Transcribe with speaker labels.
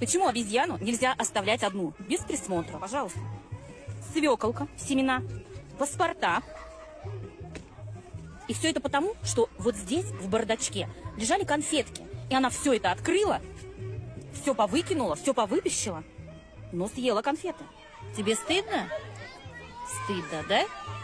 Speaker 1: Почему обезьяну нельзя оставлять одну, без присмотра? Пожалуйста. Свеколка, семена, паспорта. И все это потому, что вот здесь, в бардачке, лежали конфетки. И она все это открыла, все повыкинула, все повытащила, но съела конфеты. Тебе стыдно? Стыдно, да?